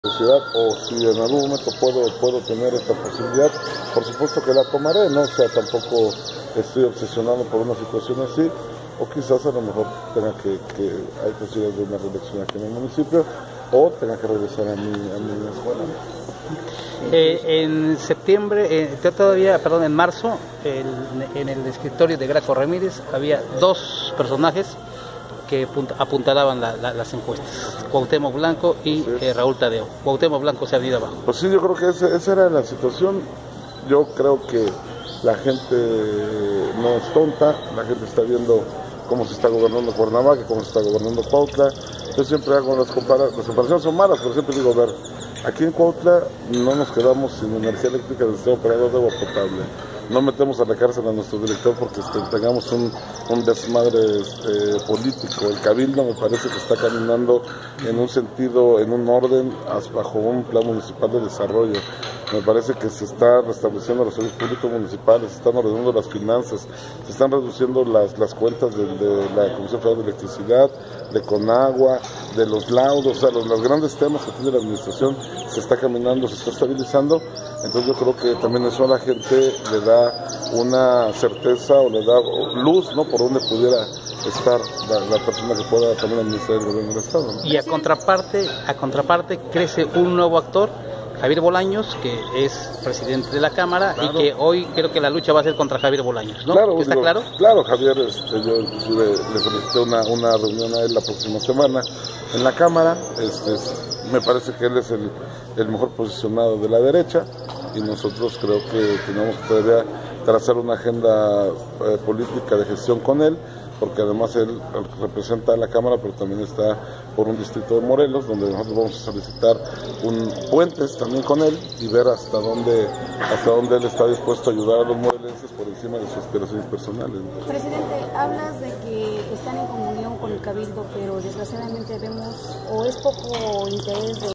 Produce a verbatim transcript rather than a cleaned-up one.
Sociedad, o si en algún momento puedo puedo tener esta posibilidad, por supuesto que la tomaré, no, o sea, tampoco estoy obsesionado por una situación así, o quizás a lo mejor tenga que, que hay posibilidades de una reelección aquí en el municipio, o tenga que regresar a mi, a mi escuela. Eh, en septiembre, eh, todavía, perdón, en marzo, el, en el escritorio de Graco Ramírez había dos personajes que apuntalaban la, la, las encuestas, Cuauhtémoc Blanco y sí. eh, Raúl Tadeo. Cuauhtémoc Blanco se ha venido abajo. Pues sí, yo creo que ese, esa era la situación. Yo creo que la gente no es tonta, la gente está viendo cómo se está gobernando Cuernavaca, cómo se está gobernando Cuautla. Yo siempre hago las comparaciones, las comparaciones son malas, pero siempre digo, a ver, aquí en Cuautla no nos quedamos sin energía eléctrica del sistema operador de agua potable. No metemos a la cárcel a nuestro director porque este, tengamos un, un desmadre este, político. El Cabildo me parece que está caminando en un sentido, en un orden, bajo un plan municipal de desarrollo. Me parece que se está restableciendo los servicios públicos municipales, se están ordenando las finanzas, se están reduciendo las, las cuentas de, de la Comisión Federal de Electricidad, de Conagua, de los laudos, o sea, los, los grandes temas que tiene la administración se está caminando, se está estabilizando. Entonces yo creo que también eso a la gente le da una certeza o le da luz, ¿no?, por donde pudiera estar la, la persona que pueda también administrar el gobierno del Estado, ¿no? Y a contraparte, a contraparte crece un nuevo actor, Javier Bolaños, que es presidente de la Cámara, claro, y que hoy creo que la lucha va a ser contra Javier Bolaños, ¿no? Claro, ¿Está digo, claro? Claro, Javier, este, yo inclusive le solicité una, una reunión a él la próxima semana en la Cámara. Este, me parece que él es el, el mejor posicionado de la derecha y nosotros creo que tenemos que todavía trazar una agenda eh, política de gestión con él, porque además él representa a la Cámara, pero también está por un distrito de Morelos, donde nosotros vamos a solicitar un puentes también con él y ver hasta dónde hasta dónde él está dispuesto a ayudar a los morelenses por encima de sus aspiraciones personales, ¿no? Presidente, hablas de que están en comunión con el Cabildo, pero desgraciadamente vemos, o es poco interés de